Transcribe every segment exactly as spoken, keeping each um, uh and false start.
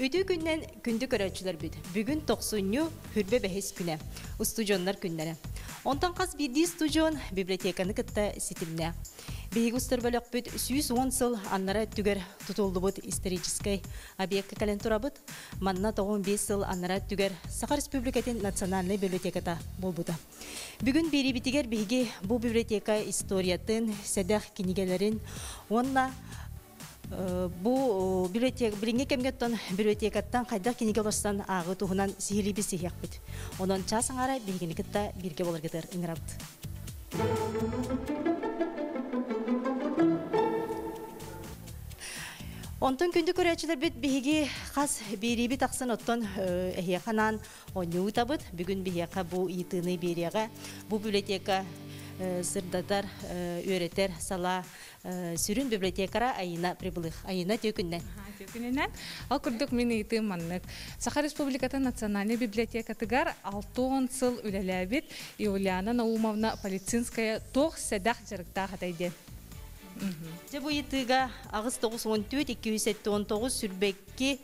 Үтү күннен күндү көрәчүләр бит. Бүгүн токсунню хүрбе бәһис күнә. Студионнар күннәре. Онтан кас бидди студион библиотеканы кытта ситимне. Биги устырбалык бит сүүс он сыл аннара түгер тутулдубут исторический объект кален турабыт. Манна тогон беш сыл аннара түгер Саха Республикатын национальный библиотеката болбута. Бүгүн бери битигер биги бу библиотека историятын, седах кинигелерин, онна бу библиотека билинге кемгеттон библиотекаттан кайда кинигелостан агы туһунан сихили бисихяк бит. Онон часаңара бигиникетта бирге болар кетер иңрабыт. Онтон күндү көрәчелер бит биги хас бириби таксын оттон эхияканан оню табыт. Бүгүн бияка бу итыны бирига бу библиотека сырдатар өретер сала сүрүн библиотекара айына прибылых. Айына төкүннән. Төкүннән. Ал күрдүк мен итым маннык. Саха Республикатын национальный библиотекатыгар алтын сыл үлеләбит Юлиана Наумовна Полицинская тох седах жарыкта хатайды. Же бу итыга агыс тогуз он төрт эки жүз он тогуз сүрбекки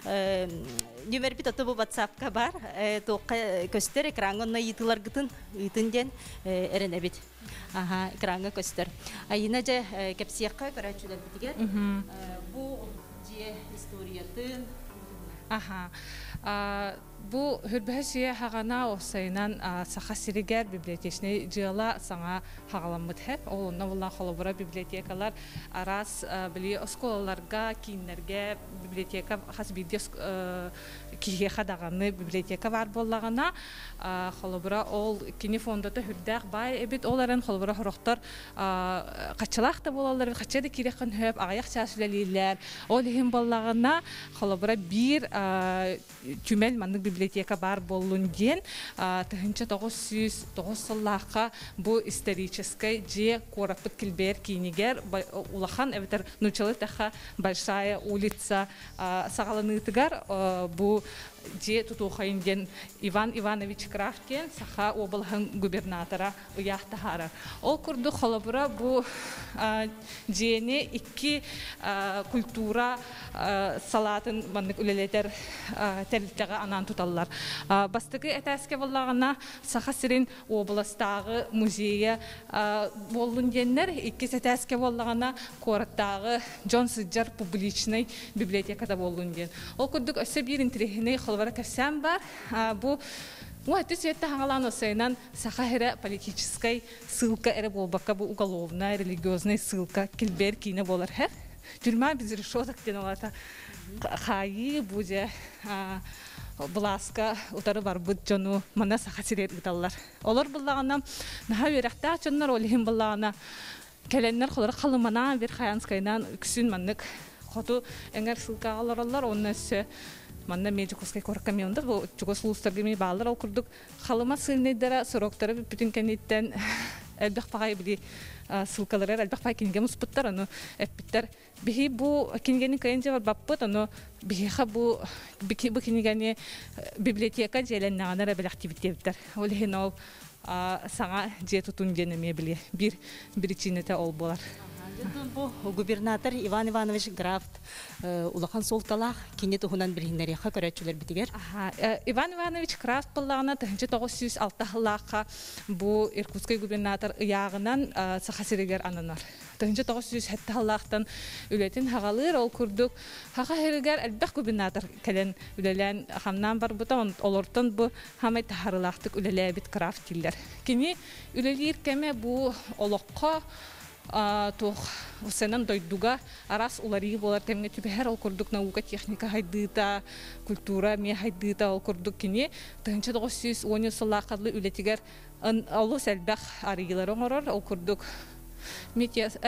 номер бит аты бу WhatsApp-ка бар. Тоққа көстер экранына итылар гытын итинден эренебит. Аха, экранга көстер. Айына же кепсиякка көрәчүләр битигер. Бу же историятын. Аха. Бу хүрбәсие хагана осайнан Саха Сиригер библиотечный жыла саңа хагаламыт хеп. Ол новла холобра библиотекалар арас били осколаларга, киннерге библиотека хас бидес киге хадаганы библиотека бар боллагана холобра ол кини фондата хүрдәк бай эбит оларын холобра хорохтор качалак да болалар, качады киреккан хөп аяк часүлелилер. Ол хим боллагана холобра бир түмел маннык библиотека бар болун ден тыгынча тогуз жүз тогуз сыллакка бу исторический же корапыт килбер кинигер улахан эбитер нучалы таха большая улица сагаланыгар бу же тутухайнден Иван Иванович Кравтен Саха областын губернатора уяхтахара. Ол курду холобура бу жени икки культура салатын маннык үлелетер терлитега анан туталлар. Бастыгы этәске боллагана Саха Сирин областагы музейе болун деннер, икки этәске боллагана Кораттагы Джон Сиджар публичный библиотекада болун ден. Ол курдук өсө бир интерехине холбара кәсәм бар. Бу Уатты света хангалан осайнан Саха политической ссылка эре болбакка бу уголовная религиозная ссылка килбер кине болар хер. Тюрьма без решеток тенолата хаи буде Бласка утары бар бут жону мана Саха Сирет гыталлар. Олар буллаганнан наха веракта чоннар олихим буллагана келеннер холар калымана бир хаянскайнан күсүн маннык хоту эңер ссылка аларлар оннасы Манна медикускай коркамионда бу чугослустаргыми балдар окурдук халыма сылнедера сороктары бүтүн кенеттен элбек пагай били ссылкалары элбек пагай кинге муспуттар аны эппиттер бихи бу кингени кайынча бар баппыт аны бихиха бу бихи бу кингени библиотека желеннагана рабел активитеттер ол хенол саңа же тутун денеме били бир причинете ол болар. Бу губернатор Иван Иванович Графт улахан солталах кине тухунан бириннерия көрәчүләр битигер. Иван Иванович Графт буллагына тыгынча тогуз жүз алтылакка бу Иркутский губернатор ягынан Саха Сиригер ананар. Тыгынча тогуз жүз алтылактан үлетин хагалыр ол курдук. Саха Сиригер элбек губернатор келен үлелен хамнан бар бутан олортон бу хамай тахарылактык үлелебит Графт дилер. Кини үлелир кеме бу олокко тох усенен дойдуга арас улари болар темне түбәр ол курдук наука техника хайдыта культура ме хайдыта ол курдук кини тынчы тогуз жүз он сыллакыдлы үлетигер алу сәлбәх арыйлар оңорор ол курдук метес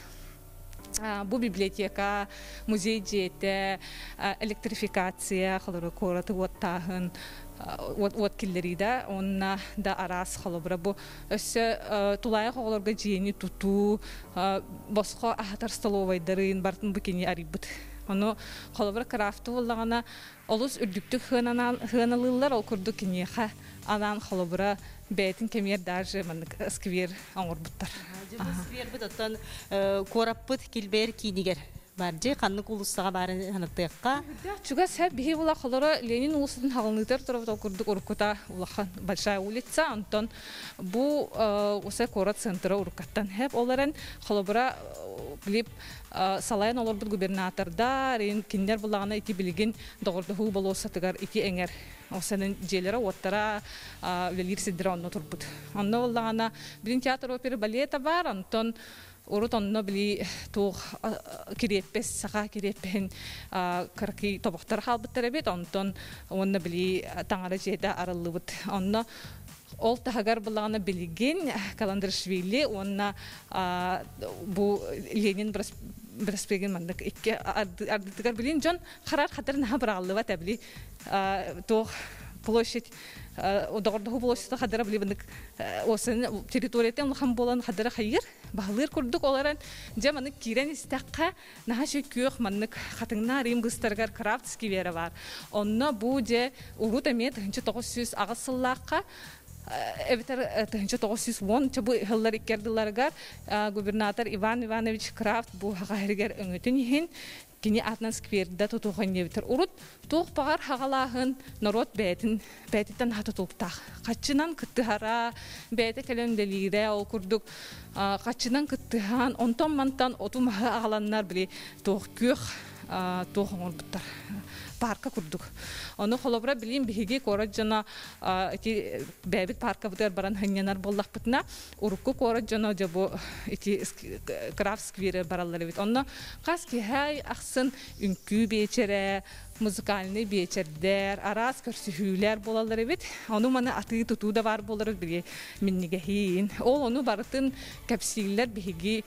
бу библиотека музей жете электрификация халары кораты оттахын вот вот киллерида онна да арас холобра бу өсө тулай холорга жени туту боско ахтар столовайдарын бартын букини арибут оно холобра крафту боллагана олус үрдүктү хынанан хыналылар ол курду кинеха анан холобра бетин кемер даже мен сквер аңгырбуттар сквер бутан кораппыт килбер кинигер Баржы канны кулустага бары ханаттыкка. Чуга сәп бихи була холора Ленин улусунун халынытыр турап курдук уркута улахан большая улица Антон бу усе кора центра уркаттан хеп оларын холобра билип салайын олар бут губернаторда рен киндер булагына ити билигин догордуу болоса тыгар ити эңер осанын желера оттара велир сиддер онно турбут онно булагына бирин театр опера балета бар Антон урут онно били туг киреппес сака киреппен карки тобоктар халбыттар бит Антон онно били таңара жеда арылыбыт онно ол тагар булагына билигин Каландрашвили онна бу Ленин Браспеген мандык икки ардытыгар билин жон харар хатырын хабыраллыва табили тох площадь одордуу площадь хадара били бандык осын территориятен улхан болан хадара хайыр баалыр курдук оларан жаманы кирен истакка нахашы күйөх мандык хатыңна рим гыстаргар крафтский вера бар онно бу же урут эмет хынчы тогуз жүз агысыллакка Эвитер тысяча девятьсот он чабу хиллар иккердиларгар губернатор Иван Иванович Крафт бу хагайргер өңөтүн кини атнан скверда тутухан эвитер урут тух багар хагалахын народ бетин бетитен хатутуктак качынан кыттыхара бете келенделире ол курдук качынан кыттыхан онтон мантан отум агаланнар били тух күйөх тух оңорбуттар парка курдук. Оны холобра билин биһиги кораджана эти бэбит парка бутер баран ханьянар боллах бутна урукку кораджана жабо эти крафт сквире бараллары бит. Онно каски хай ахсын үнкү бечере музыкальный бечердер арас көрсүхүлөр болалары бит. Оны мана аты тутуу да бар болары биги минниге хин. Ол ону бартын капсиллер биһиги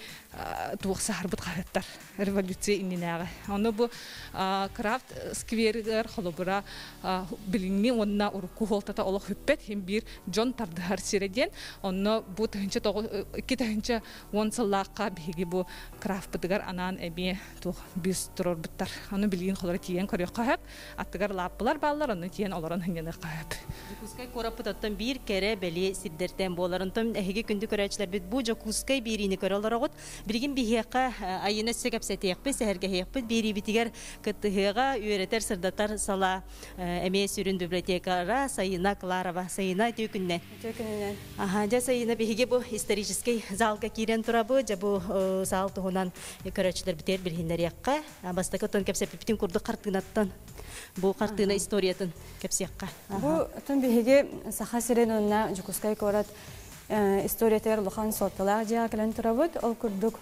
тугсар бут кайттар революция иннеге. Оны бу крафт сквер холобра билинни онна урукку холтата олох хөппет хем бир жон тардыхар сиреден онно бу тынча iki тынча он саллакка биги бу крафт бытыгар анан эби тух бис турор буттар аны билин холора тиен көрөк кахап аттыгар лаппылар баллар аны тиен олорон хынганы кахап Жокускай корапытаттан бир кере бели сиддертен боларынтан эһиги күндү көрөчлөр бит бу жокускай бирини көрөлөрөгөт биргин бихека айына сегапсетекпе сехерге хекпе бири битигер кыттыга үйрөтер сырдатар сала эмес үрүн библиотекара Сайына Кларова Сайына төкүннен төкүннен аха жа Сайына биһиге бу исторический залга кирен турабы жа бу зал тугунан көрөчлөр битер бирхиндер якка бастакы кепсеп битин курду картынаттан бу картына историятын кепсекка бу тон биһиге саха сиренонна жокускай корат историятер лохан сотала жа келен турабыт ол курдук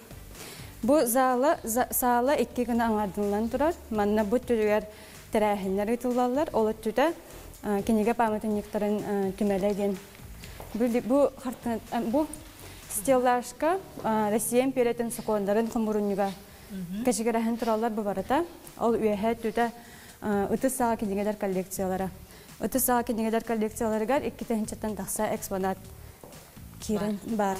бу зала сала икки гына аңардылан турар манна бу түргөр терәһиннәр итуллар ол өттүдә кенеге памятниктарын түмәләген бу хартын бу стеллашка Россия империятын сокондарын хомурунга кешегерәһен туралар бу барата ол үеһә түдә ыты сага кенегеләр коллекциялары ыты сага кенегеләр коллекцияларыгар икки тәһинчәтен тахса экспонат кирен бар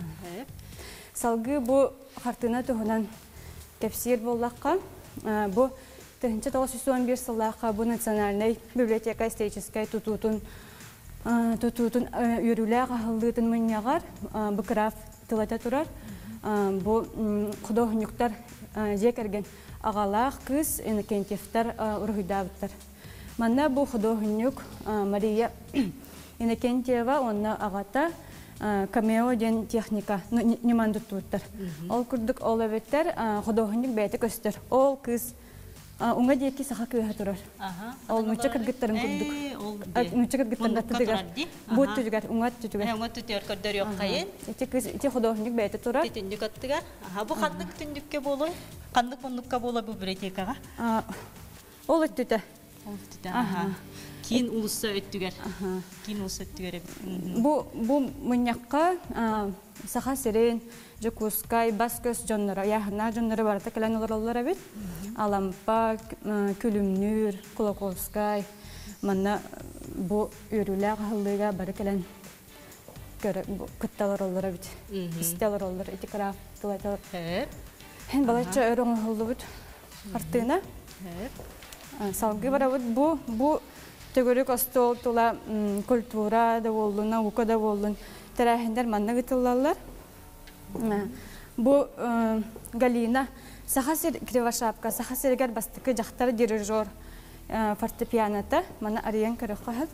салгы бу хартына туһунан кепсир боллакка бу тысяча девятьсот он бир сыллакка бу национальный библиотека историческая тутутун тутутун үрүлә гахылдытын мынягар бу крафт тылата турар бу художниктар жекерген агалах кыз Иннокентьевтар ургыдабыттар манна бу художник Мария Иннокентьева онна агата камео ден техника немандуттуттар ол курдук ол эбеттер художник бәйте көстөр ол кыз Унга деки саха көһө турар. Ол муча кыргыттарын курдук. Муча кыргыттарын даттыгар. Бут түгәр, унга түгәр. Унга түтөр көрдөр yok кайын. Ити кыз, ити художник бәйте турар. Түндүк аттыгар. Аха, бу кандык түндүккө болой. Кандык фондукка болой бу библиотекага. Ол өттүтө. Ол өттүтө. Аха. Кин улуса өттүгөр. Аха. Кин улуса өттүгөр. Бу бу муньякка саха сирен Жокускай баскөс жоннора, яхна жоннора барата келен олар бит. Алампа, күлүмнүр, Колоколскай, манна бу үрүләр халыга бар келен көрө кытталар олар бит. Истелар олар этикраф тулатар. Хеп. Хен балача өрөң холду бит. Картына. Хеп. Салгы бара бит бу бу төгөрүк остол тула культура да болду, наука да болду. Терәһендер манна гытыллар. Бу Галина Сахасир Кривошапка, Сахасиргар бастыкы жақтары дирижер фортепианота, мана Ариен Кырыққағыз.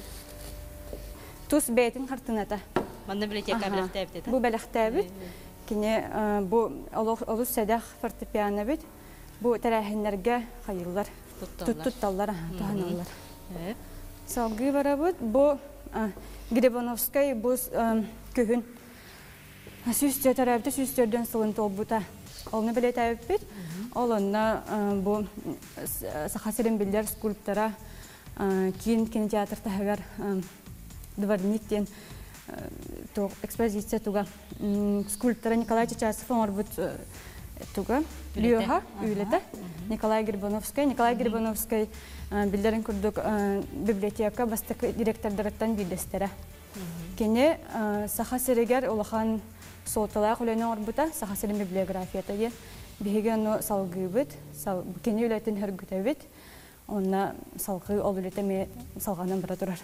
Тус бәйтін қартыната. Манна библиотека бәліқтәбіт. Бұ бәліқтәбіт. Кене бұ олыс сәдәқ фортепиано бит. Бұ тәрәхінлерге қайылар. Тутталлар, тұханалар. Салғы бара бұд. Бұ Грибановскай бұ көхін. Сүйістер тәрәбіті, сүйістерден сылын тол бұта. Олны білет әбіп бит. Ол онна бұ Сахасирин білдер скульптора кейін кинотеатрта хәвер дворник ден экспозиция туга скульптора Николай Чечасов он орбут туга Льоха үйлеті Николай Грибановскай. Николай Грибановскай білдерін күрдік библиотека бастық директордарыттан білдестері. Кене Сахасиригер олахан сооталақ үлені орбута Сахасирин библиографията ден. Беге оно салгы бит, кене үлетін хөргүтә бит. Онна салгы ол үлеті ме салғанын бұра тұрар.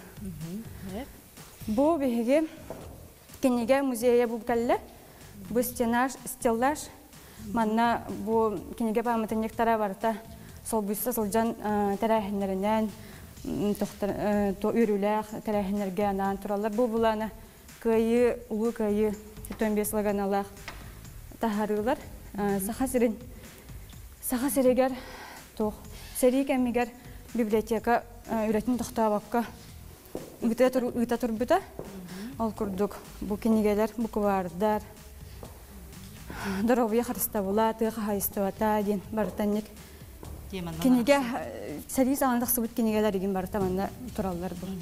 Бу беге кенеге музейе бұлталлы. Бу стеллаж. Манна бу кенеге памытын нектара барта. Сол бұйса сылжан тәрәхінлерінен, үріләқ тәрәхінлерге анан тұралар. Бу бұланы көйі, ұлы көйі, үтен бесілген алақ тахарылар. Сахасирин, Сахасиригер тоқ. Сәрі кәмігер библиотека үретін тоқтабаққа үті тұрбыта. Ол күрдік бұ кенегелер, бұ күвардар. Дұрауия қарыста бұла, тұғы хайыстуата ден бартанник. Кенеге сәрі сағандық сұбыт кенегелер еген бартаманда тұралар бұл.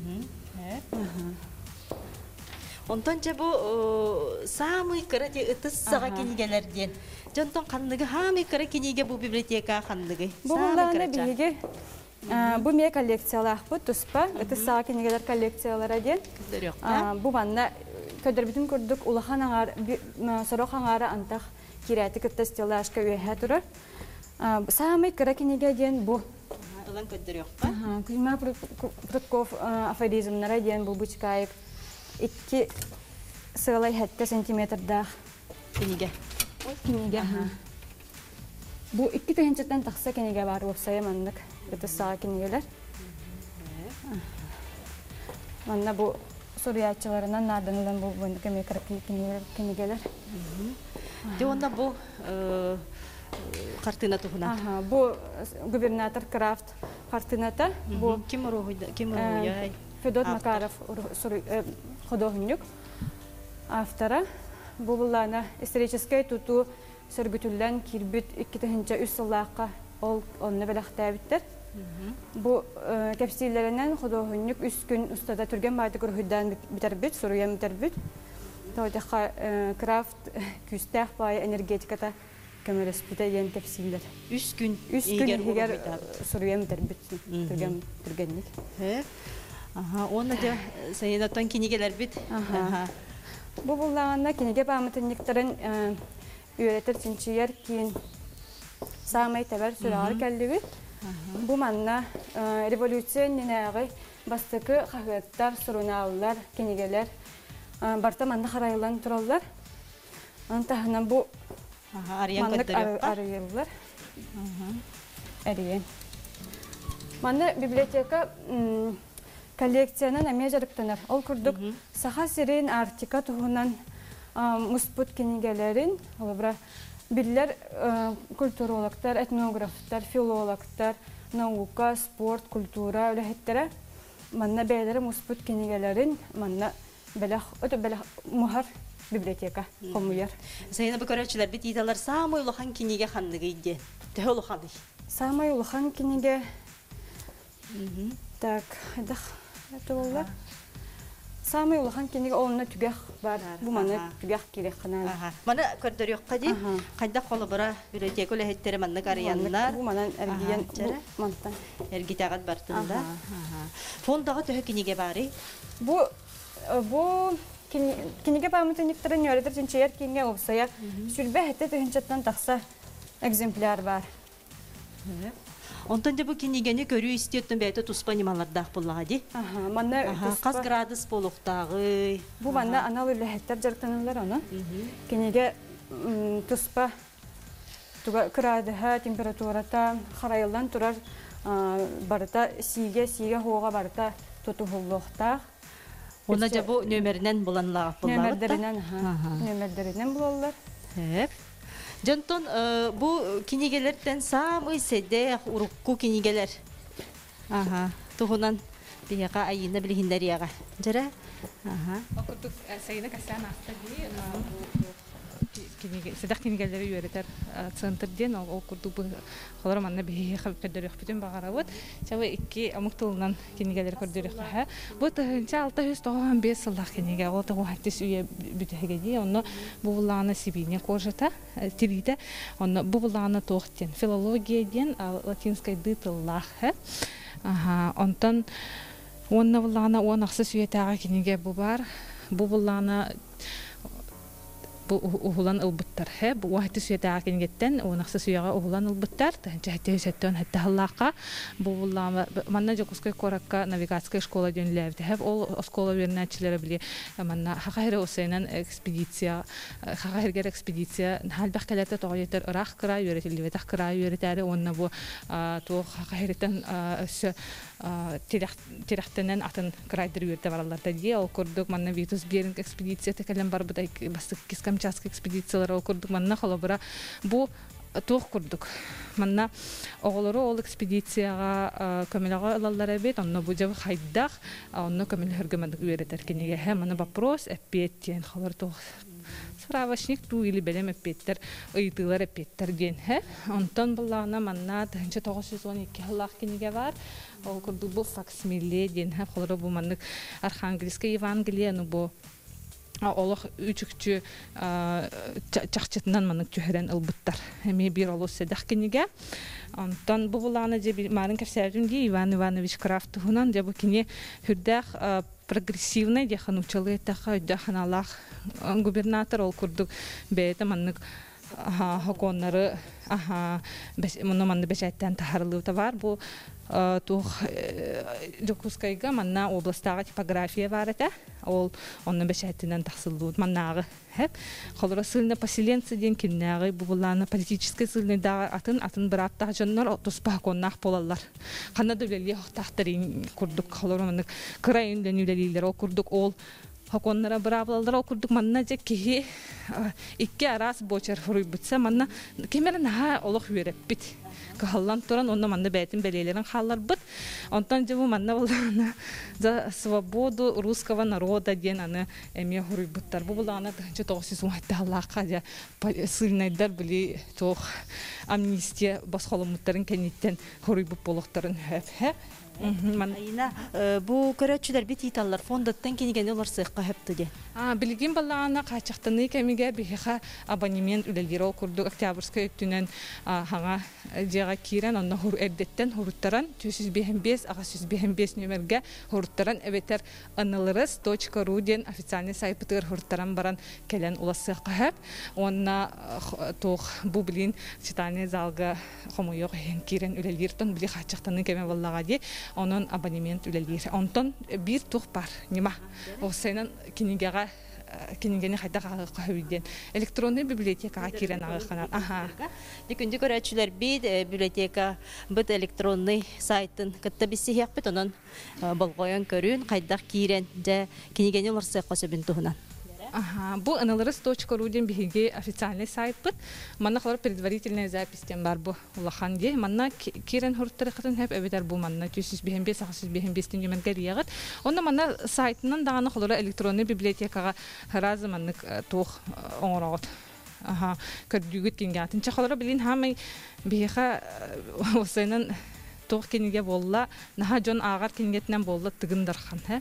Онтон же бу самый кырати ытыс сага кенигелерден. Жонтон кандыгы хамы кыра кениге бу библиотека кандыгы. Бу буланы биге бу ме коллекциялар бу туспа, ытыс сага кенигелер коллекциялары ден. Бу банна көдөрбүтүн көрдүк улахан аңар сорок аңары антак кирәти кыттастылашка өйһә турар. Самый кыра кениге ден бу Алан көдөрөкка. Күймә Прудков афоризмнары ден бу бучкайык iki sığalay hette sentimetrda keniga. Keniga. Bu iki tühençetten taksa keniga var olsaya manlık. Öte sağ kenigeler. Manna bu Suriyaçılarından nardanılan bu bu kemikrakli kenigeler. De onda bu kartına tuhuna. Bu gubernatör Kraft kartınata. Bu kim ruhuydu? Kim ruhuya? Fedot Makarov художник автора. Бу буллана исторический туту сөргүтүллән кирбит икки тыгынча үч сыллакка ол онны беләхтәбиттер. Бу кепсилләреннән художник үч көн устада түргән барды күрһүдән битербит, суруян битербит. Таудаха крафт күстәх бай энергетиката көмөрөс битәгән кепсилләр. үч көн үч көн егер суруян битербит түргән түргәнник. Aha, onu da sayıdatan kinigeler bit. Bu bulağında kinige pamıtınlıkların üretir çünkü yer kin sağmayı teber sürer kelli bit. Bu manna revolüsyon ninağı bastıkı kahvetler, sorunallar, kinigeler barta manda harayılan turallar. Antahına bu manlık arayıllar. Eriyen. Manna biblioteka коллекцияны әме жарықтанар. Ол күрдік Сахасирин артика тұғынан мұспут кенегелерін, білдер культурологтар, этнографтар, филологтар, наука, спорт, культура өләхеттері манна бәйлері мұспут кенегелерін манна өті бәлі мұхар библиотека қомуяр. Сайына бұл көрәтшілер бет еталар самай ұлыған кенеге қандығы еді. Тәу ұлыған үй? Самай ұлыған кенеге так, әдіқ это олар. Самый улахан кенеге олына түгәх бар. Бу маны түгәх керек қана. Маны көрдір yok қади? Қайда қолы бұра библиотека өләхеттері манны қариянлар? Бу манан әргейен бұл мантан. Әргитағат бартында. Фондағы түхі кенеге бары? Бу кенеге памытынықтарын өредір жінчейер кенге олсая сүрбе әтті түхіншеттен тақса экземпляр бар. Онтан да бұл кенегені көру істеттің бәйті тұспанималардақ болаға де? Қаз градус болуқтағы? Бұл манна анал үлі әттер жарықтанылар оны. Кенеге тұспа туга кырадыха температурата харайылдан турар барыта сиге сиге хуга барыта тутубуллуктар. Оны жабу нөмерінен боланлаға боллағыт та? Нөмердерінен болалар. Жонтон, бұл кинегелерден самый седе урукку кинегелер. Туғынан бияға айына білігіндер яға. Жара? Окурдук сайына касан аста ди, седақ кинегелері үйретер центрден, окурдук бұл қолар манна бейе қабып көрдөрек бүтін бағарауыд. Жабы икки амық тылынан кинегелері көрдөрек қаға. Бұл тұхынша алты жүз тоғын бес сылдақ кинеге, ол тұғы хаттес үйе бүтіге де, оны бұлағына сибине қожыта, тирейді, оны бұлағына тоқтен, филология ден, латинскай ды тыллақ. Онтан онна бұлағына он ақсы сүйетаға кинеге бұ бар, бұ бұлағына bu uhulan ılbıttar he bu wahti suyata akengeten onaqsa suyaga uhulan ılbıttar tancha hatta setton hatta hallaqa bu bullama manna jokuskay korakka navigatskaya школа dönlevdi he ol школа vernaçilere bile manna haqayra osaynan ekspeditsiya haqayra ekspeditsiya halbaq kalata to'g'yeter iraq kira yöretildi taq kira yöretari onna bu to haqayritan tiraqtanan atan kiraydir yörte barallarda diye ol kurduk manna vitus bering ekspeditsiya tekelem bar bu da bastık Камчатский экспедициялар окурдук манна холобура бу туох курдук манна оголору ол экспедицияга көмөлөгө алалар бет онно бу жабы хайдах онно көмөлөргө мандык үйрөтөр кенеге ха мана вопрос эппеттен холор туох справочник ту или белем эппеттер ыйтылар эппеттер ден ха онтон буллана манна тынчы тогуз жүз он эки аллах кенеге бар ол курдук бу факсимиле ден ха холор бу мандык архангельская евангелие ну бу Олох үчүкчү чакчытынан манык чөһөрөн ылбыттар. Эми бир олус седах кинеге. Онтон бу буланы же марын кепсәрдүн ди Иван Иванович Крафтунан же бу кине хүрдах прогрессивный де ханучылы таха даханалах губернатор ол курдук бете манык хаконнары аха муну манды бешеттен тахарлуу бар бу тух Жокускайга манна областагы типография бар эте ол онны бешеттен тахсылуу маннагы хеп холора сылны поселенцы ден киннагы бу буланы политический сылны да атын атын бир атта жоннор туспа коннах болалар канада беле тахтарын курдук холора маны крайын дөнүлелилер окурдук ол Хаконнара бравалдар окурдук манна же ки икки арас бочар хуруйбутса манна кемерен ха олох үйреппит каллан туран онна манна бетин белелерин халлар бут онтон же бу манна булана за свободу русского народа ден аны эме хуруйбуттар бу булана же тогуз жүз он аллака же сылнайдар били тох амнистия басхолумуттарын кенеттен хуруйбут болохтарын хеп Айна, бу көрәтчүләр бит италлар фондаттан кенеген олар сыйкка хепти де. А, билгин баллана качактаны кемиге биха абонемент үлелгеро курдук Октябрьская өттүнөн хаңа жага кирен онно хур эрдеттен хуруттаран жүз беш жүз беш нөмерге хуруттаран эбетер анылырыс точка ру ден официальный сайпытыр хуруттаран баран келен уласы кахап онна тох бу билин читание залга хомойок кирен үлелгертон били качактаны кеме баллага де Онон абонемент үлелгер. Онтон бир тух бар. Нима? Осайнан кинигага кинигени хайдага кахүйден. Электронный библиотекага кирен агыкана. Аха. Дикүнди көрәтчүләр бит библиотека бит электронный сайтын кытта биси хакбит онон болгоян көрүн кайдак кирен же кинигени ларсы косыбын тухунан. Ага, бу аналарыс точка ру ден биһиги официальный сайт бит. Манна хлор предварительная запись тем бар бу улахан де. Манна кирен хурттары хатын хеп эбетер бу манна жүз беш жүз беш нөмерге риягат. Онда манна сайтынан даганы хлор электронный библиотекага разы маннык тух оңорот. Ага, көрдүгүт кингатын чахлар билин хамай биха осайнан тух кинге болла, наха жон агар кингетнен болла тыгындархан, he.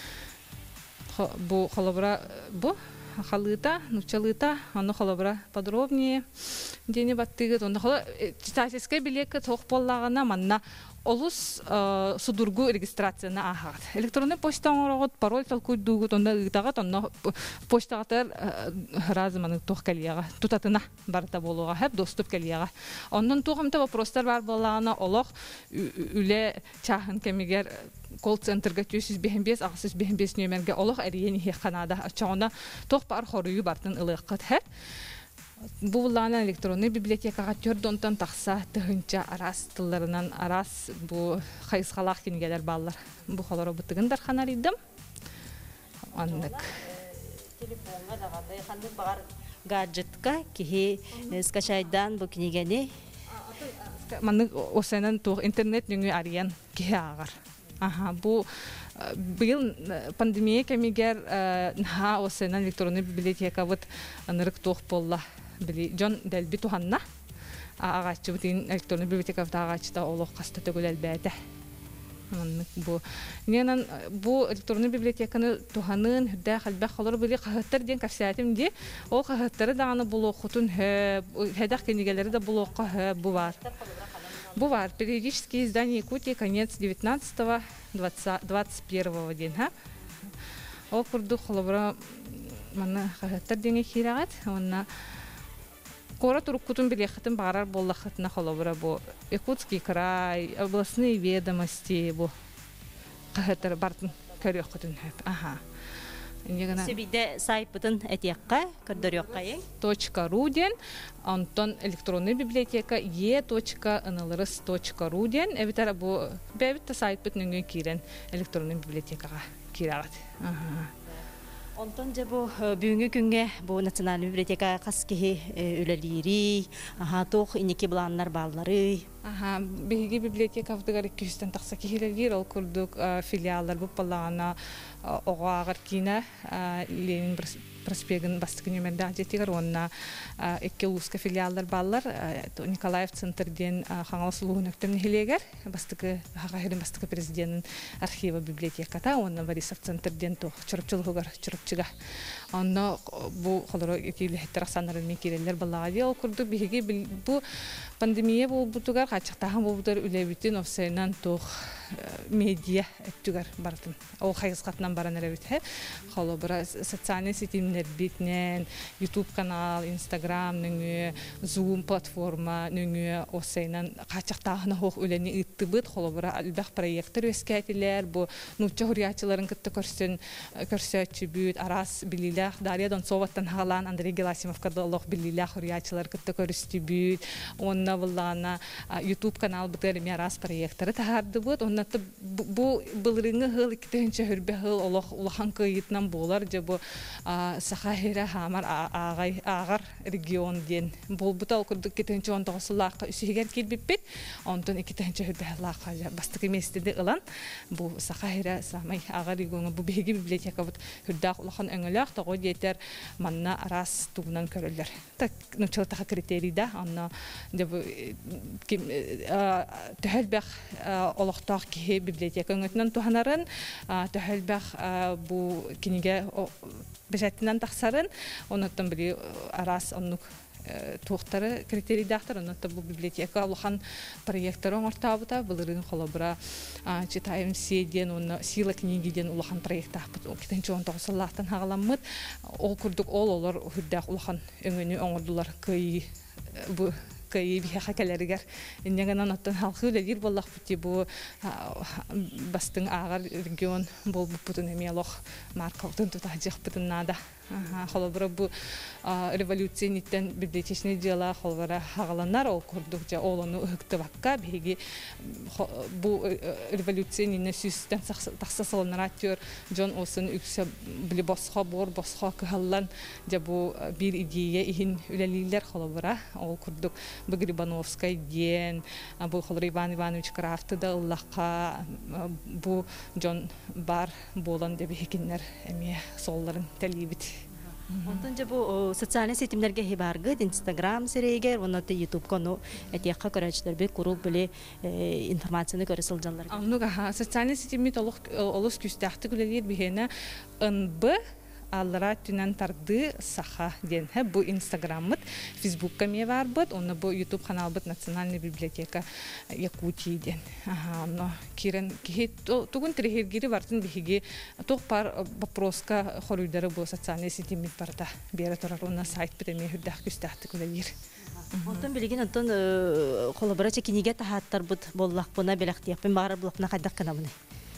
Бу холобра бу халыта, нучалыта, оно холобра подробнее. Дени баттыгы, оно холо читательская билетка тох боллагана манна олус судургу регистрацияна ахат. Электронный почта оңорогот пароль талкуй дугут, онда ыйтагат, онно почтагатар разыманы тох калияга, тутатына барта болуга, хеп доступ калияга. Оннон тухамта вопростар бар боллагана олох үле чахын кемигер колл-центрга жүз беш жүз беш нөмерге олох әриен хе Канада ачагына тох бар хорую бартын ылыккат хеп. Бу буллана электронный библиотекага төрдонтан такса тыгынча арас тылларынан арас бу хайсхалак кингелер баллар. Бу холоро бутыгындар ханаридым. Андык. Телефонга дагандай ханды бар гаджетка кихи скачайдан бу книгени. Маны осенен туг интернет нүңү арыян кихи агар. Аха, бу быйыл пандемия кемигер на осенен электронный библиотека вот анырык туг болла. Били Джон Дельби туханна агачы бутин электронный библиотека агачта олох каста төгүл элбете. Бу ненен бу электронный библиотеканы туханын хүдә халбак холор били кахаттар ден кафсиатим ди ол кахаттары даганы булу хутун хедак кенигелери да булу ках бу бар. Бу бар периодические издания Якутии конец девятнадцатого двадцать первого ден ха. Ол курду холобра мана кахаттар дене хирагат онна Кора туруккутун билехатын барар боллахатына холобра бу Якутский край, областные ведомости бу кахатар бартын көрөккутун хеп. Аха. Инегана Себиде сайпытын этиякка көрдөрөкка ең. .ру ден Антон электронный библиотека e.nlrs.ru ден эбитара бу бебитте сайпытын кирен электронный библиотекага кирагат. Аха. Онтон же бу бүгүнкү күнгө бу национальный библиотека каскихи үлелири, аха тох инеки буланнар баллары. Аха, биги библиотека автыгар эки жүздөн такса кихилер ол курдук филиалдар бу баллагана огаагар кина Ленин проспегин бастыгы нөмерде жетигер онна эки улуска филиалдар баллар Николаев центрден хаңал сулуунуктун хилегер бастыгы хагахирин бастыгы президенттин архива библиотеката онна Борисов центрден тох чурупчулугар чурупчуга онна бу холоро экилеттер санарын мекелелер баллага ол курдук биги бу пандемия болбутугар качыктаган болбутар үлебитин офсайнан тох медиа эттүгөр бартын. Ол хайгыскатынан баран эребит. Холобра социальный сетимдер битнен, YouTube канал, Instagram нүңү, Zoom платформа нүңү офсайнан качыктаган хох үлени ыттыбыт холобра албак проекттер өскәтилер. Бу нучча хуриячыларын кытты көрсөн көрсөтчүбүт арас билилах Дарья Донцоваттан халан Андрей Геласимов кадаллах билилах хуриячылар кытты көрсөтүбүт. Онна буллана YouTube канал бутер мирас проекттары тахарды бут. Оннаты бу былырыңы хыл икитенче хүрбе хыл олох улахан кыйытнан болар же бу Сахахира хамар агай агар регион ден бул бутал курдук икитенче он тогузлакка үсүгер килбиппит. Онтон икитенче хүрбе лакка бастык местеде ылан бу Сахахира самай агар регион бу беги библиотека бут хүрдак улахан өңөлөк того детер манна арас тугунан көрөлөр. Так нучалта критерийда анна деп төһөлбәх олохтак ки библиотека өңөтнөн туханарын төһөлбәх бу киниге бежеттинен таксарын онуттан били арас оннук туохтары критерийдактар онутта бу библиотека улахан проекттарын ортабыта былырын холобра читаем седен онна сила книгиден улахан проекта китенче он тогузлактан хагаламмыт ол курдук ол олор хүрдак улахан өңөнү оңордулар кый бу кай биха калеригер иннегенан оттон халкы легир боллах бути бу бастың агар регион болбуп бутун эмиялох маркалтын тутажык бутуннада холобра бу революциониттен библиотечный дела холбара хагаланар ол курдук жа олону ыктыбакка биги бу революционине систем таксасалнаратер Джон Осын үксө били босхо бор босхо каллан жа бу бир идея ихин үлелилер холобара ол курдук Багрибановская ден бу холор Иван Иванович Крафты да Аллахка бу Джон бар болан деп хекиннер эми солларын талибит. Онтон же бу социальный сетимдерге хибаргы Instagram серегер, онуты YouTube кону этиякка көрөчтөр бе куруп биле информацияны көрөсөл жанлар. Ануга социальный сетимит олус күстәхти күлелер бихене ынбы аллара түнен тарды саха ден. Бу Инстаграммыт, Фейсбукка ме бар быт, онны бу YouTube канал быт Национальная библиотека Якутии ден. Ага, но кирен кихи тугун трехиргири бартын бихиги тох пар вопроска хоруйдары бу социальный сетимит барда бері тұрар онна сайт бітеме хүрдақ күстәхті күлелер. Онтон билеген онтон холобара чекиниге тахаттар бут боллақ буна белақтияппен бағар бұлақна қайдақ қанамыны.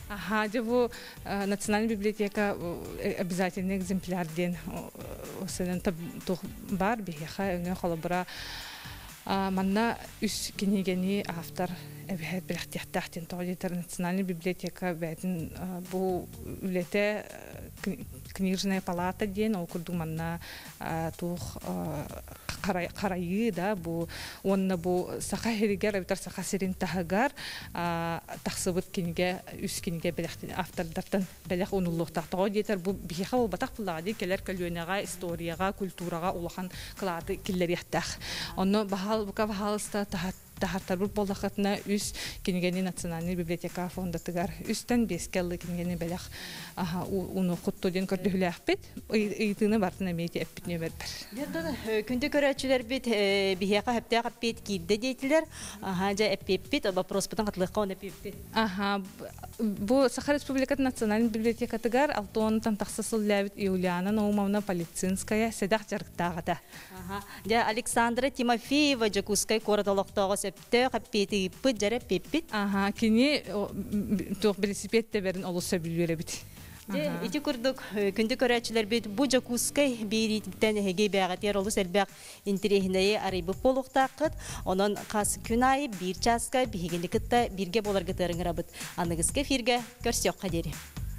Ага, де бу Национальная библиотека обязательный экземпляр ден. Осынан тух бар бихеха өңө холобура. Манна үс кенегени автор эбехет билехтяхтахтен тоодитер Национальная библиотека бәтин бу үлете книжная палата ден ол курду манна тух карайы да бу онна бу саха херигер абитар саха сирин тахагар тахсыбыт кинге үс кинге белехтен автордартан белех унуллуктах тоодитер бу бихеха ол батак буллагы келер көлөнага историяга культурага улахан кылаты киллер яхтах онно бахал бука бахалста тахат тахаттар бу боллахатна үс кингени Национальный библиотека фондатыгар үстен бескелли кингени белех аха уну хуттуден көрдүләхпет ыйтыны бартына мети эппитне бербер. Берден күндө көрәчүләр бит бихяка хәптә капет кидде дейтиләр. Аха жа эппит вопрос бүтән катлыкка он эппит. Аха бу Саха Республикасы Национальный библиотекатыгар алтон тантаксысыл ләбит Юлиана Наумовна Полицинская седах жарктагыда. Аха жа Александра Тимофеева Жакускай коротолоктогы септе капети пит жарып пеппит. Аха кини тук велосипедте берин олуса билбере бит. Ити курдук күндө көрәчүләр бит бу Жакускай бириттен heге бәгатер олус элбәк интерехнәе арыбы полуктакыт онон кас күнай бир часка бигенликте бирге болар гытырыңрабыт. Аныгызга фирге көрсөк кадери.